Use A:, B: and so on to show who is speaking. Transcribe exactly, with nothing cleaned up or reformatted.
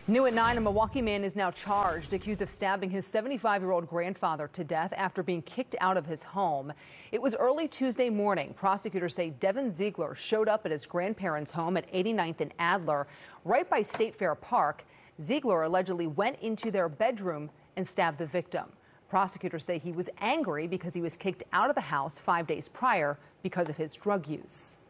A: New at nine, a Milwaukee man is now charged, accused of stabbing his seventy-five-year-old grandfather to death after being kicked out of his home. It was early Tuesday morning. Prosecutors say Devin Ziegler showed up at his grandparents' home at eighty-ninth and Adler, right by State Fair Park. Ziegler allegedly went into their bedroom and stabbed the victim. Prosecutors say he was angry because he was kicked out of the house five days prior because of his drug use.